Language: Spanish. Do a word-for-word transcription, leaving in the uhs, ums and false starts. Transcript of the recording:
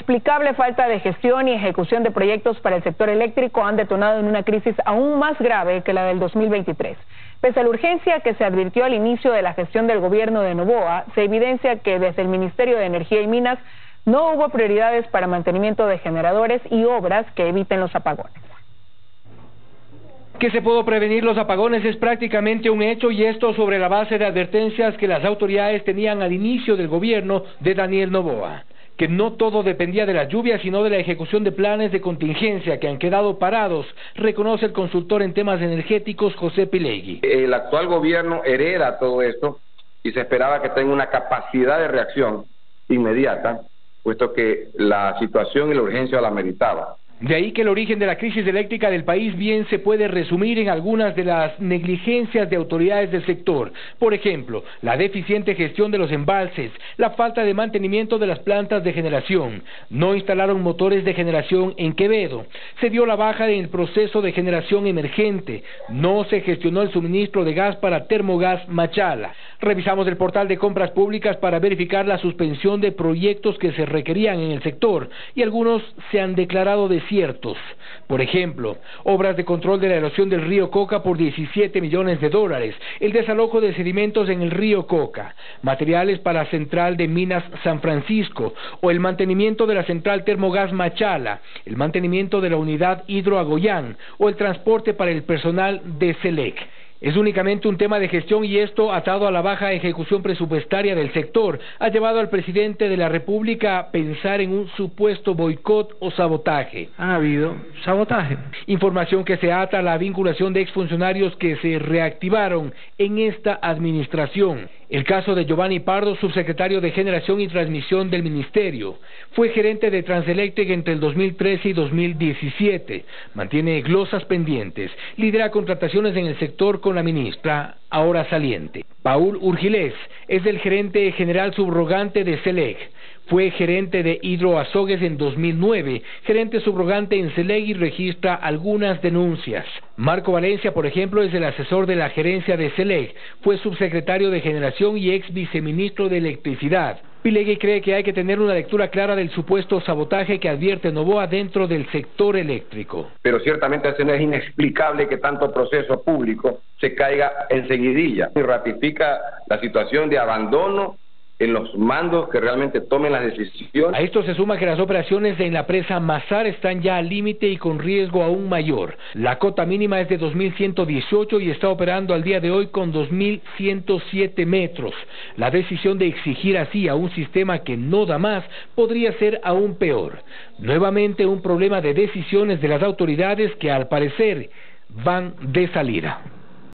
inexplicable falta de gestión y ejecución de proyectos para el sector eléctrico han detonado en una crisis aún más grave que la del dos mil veintitrés. Pese a la urgencia que se advirtió al inicio de la gestión del gobierno de Noboa, se evidencia que desde el Ministerio de Energía y Minas no hubo prioridades para mantenimiento de generadores y obras que eviten los apagones. Que se pudo prevenir los apagones es prácticamente un hecho, y esto sobre la base de advertencias que las autoridades tenían al inicio del gobierno de Daniel Noboa. Que no todo dependía de la lluvia, sino de la ejecución de planes de contingencia que han quedado parados, reconoce el consultor en temas energéticos José Pilegui. El actual gobierno hereda todo esto y se esperaba que tenga una capacidad de reacción inmediata, puesto que la situación y la urgencia la meritaba. De ahí que el origen de la crisis eléctrica del país bien se puede resumir en algunas de las negligencias de autoridades del sector. Por ejemplo, la deficiente gestión de los embalses, la falta de mantenimiento de las plantas de generación, no instalaron motores de generación en Quevedo, se dio la baja en el proceso de generación emergente, no se gestionó el suministro de gas para Termogas Machala. Revisamos el portal de compras públicas para verificar la suspensión de proyectos que se requerían en el sector, y algunos se han declarado desiertos. Por ejemplo, obras de control de la erosión del río Coca por diecisiete millones de dólares, el desalojo de sedimentos en el río Coca, materiales para la central de Minas San Francisco, o el mantenimiento de la central Termogas Machala, el mantenimiento de la unidad Hidro Agoyán, o el transporte para el personal de SELEC. Es únicamente un tema de gestión, y esto, atado a la baja ejecución presupuestaria del sector, ha llevado al presidente de la República a pensar en un supuesto boicot o sabotaje. Ha habido sabotaje. Información que se ata a la vinculación de exfuncionarios que se reactivaron en esta administración. El caso de Giovanni Pardo, subsecretario de Generación y Transmisión del Ministerio. Fue gerente de Transelectric entre el dos mil trece y dos mil diecisiete. Mantiene glosas pendientes. Lidera contrataciones en el sector con la ministra, ahora saliente. Paul Urgilés es el gerente general subrogante de SELEC. Fue gerente de Hidroazogues en dos mil nueve, gerente subrogante en SELEC, y registra algunas denuncias. Marco Valencia, por ejemplo, es el asesor de la gerencia de SELEC, fue subsecretario de Generación y ex viceministro de Electricidad. Pilegui cree que hay que tener una lectura clara del supuesto sabotaje que advierte Noboa dentro del sector eléctrico. Pero ciertamente es inexplicable que tanto proceso público se caiga enseguidilla y ratifica la situación de abandono en los mandos que realmente tomen las decisiones. A esto se suma que las operaciones en la presa Mazar están ya al límite y con riesgo aún mayor. La cota mínima es de dos mil ciento dieciocho y está operando al día de hoy con dos mil ciento siete metros. La decisión de exigir así a un sistema que no da más podría ser aún peor. Nuevamente un problema de decisiones de las autoridades que al parecer van de salida.